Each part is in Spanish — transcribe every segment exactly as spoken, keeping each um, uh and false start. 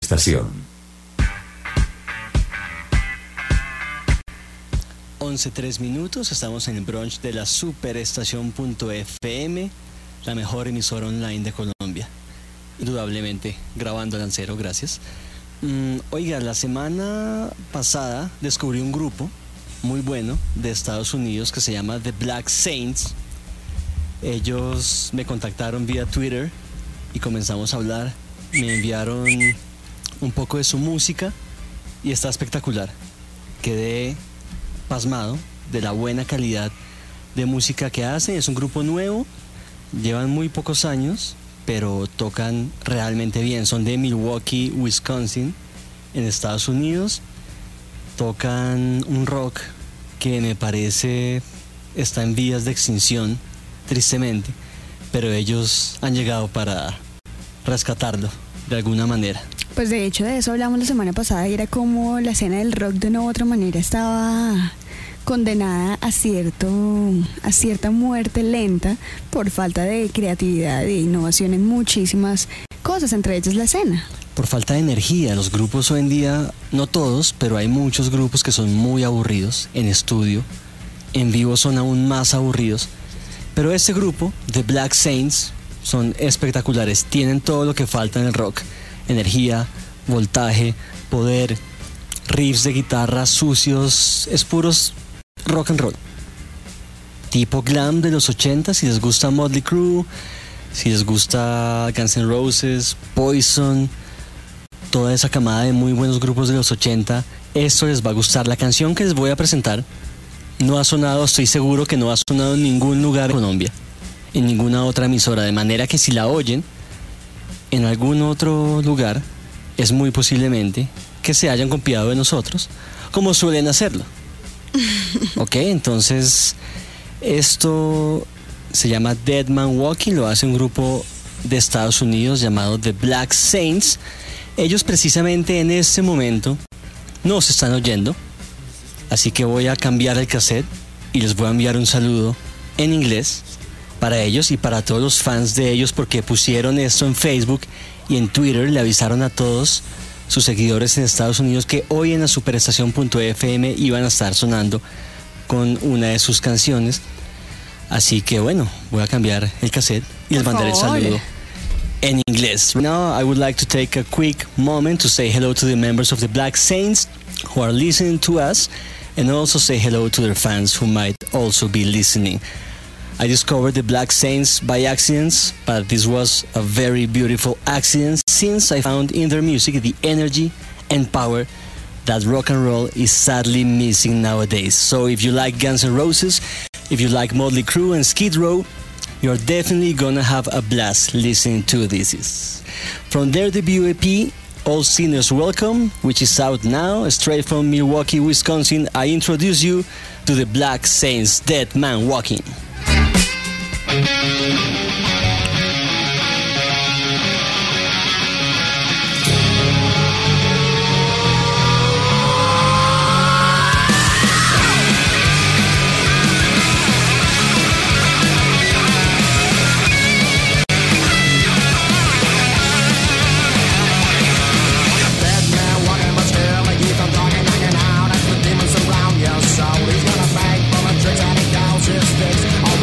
Estación. once tres minutos, estamos en el brunch de la Superestación punto F M, la mejor emisora online de Colombia. Indudablemente, grabando Lancero, gracias. Mm, oiga, la semana pasada descubrí un grupo muy bueno de Estados Unidos que se llama The Black Saints. Ellos me contactaron vía Twitter y comenzamos a hablar. Me enviaron un poco de su música y está espectacular. Quedé pasmado de la buena calidad de música que hacen. Es un grupo nuevo, llevan muy pocos años, pero tocan realmente bien. Son de Milwaukee, Wisconsin, en Estados Unidos. Tocan un rock que me parece está en vías de extinción, tristemente, pero ellos han llegado para rescatarlo de alguna manera. Pues de hecho de eso hablamos la semana pasada y era como la escena del rock de una u otra manera estaba condenada a cierto a cierta muerte lenta por falta de creatividad e innovación en muchísimas cosas, entre ellas la escena. Por falta de energía. Los grupos hoy en día, no todos, pero hay muchos grupos que son muy aburridos en estudio. En vivo son aún más aburridos. Pero este grupo, The Black Saints, son espectaculares. Tienen todo lo que falta en el rock. Energía, voltaje, poder, riffs de guitarra sucios, es puros rock and roll. Tipo glam de los ochenta, si les gusta Motley Crue, si les gusta Guns N' Roses, Poison, toda esa camada de muy buenos grupos de los ochenta, esto les va a gustar. La canción que les voy a presentar no ha sonado, estoy seguro que no ha sonado en ningún lugar de Colombia, en ninguna otra emisora, de manera que si la oyen en algún otro lugar, es muy posiblemente que se hayan copiado de nosotros, como suelen hacerlo. Ok, entonces esto se llama Dead Man Walking, lo hace un grupo de Estados Unidos llamado The Black Saints. Ellos precisamente en este momento nos están oyendo, así que voy a cambiar el cassette y les voy a enviar un saludo en inglés para ellos y para todos los fans de ellos, porque pusieron esto en Facebook y en Twitter, le avisaron a todos sus seguidores en Estados Unidos que hoy en la Superestación punto F M iban a estar sonando con una de sus canciones. Así que bueno, voy a cambiar el cassette y les mandaré el saludo en inglés. Now I would like to take a quick moment to say hello to the members of the Black Saints who are listening to us, and also say hello to their fans who might also be listening. I discovered the Black Saints by accident, but this was a very beautiful accident, since I found in their music the energy and power that rock and roll is sadly missing nowadays. So if you like Guns N' Roses, if you like Motley Crue and Skid Row, you're definitely gonna have a blast listening to this. From their debut E P, All Sinners Welcome, which is out now, straight from Milwaukee, Wisconsin, I introduce you to the Black Saints, Dead Man Walking. Demons around your soul. He's gonna beg for the tricks and he calls his sticks.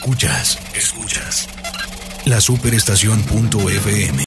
Escuchas, escuchas. La Superestación.fm.